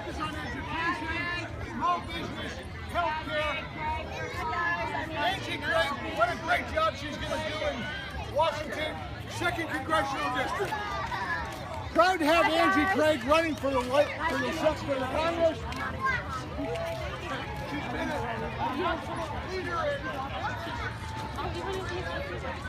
focus on education, small business, healthcare. Angie Craig, what a great job she's going to do in Washington, 2nd Congressional District. Proud to have Angie Craig running for the Congress. She's been a leader in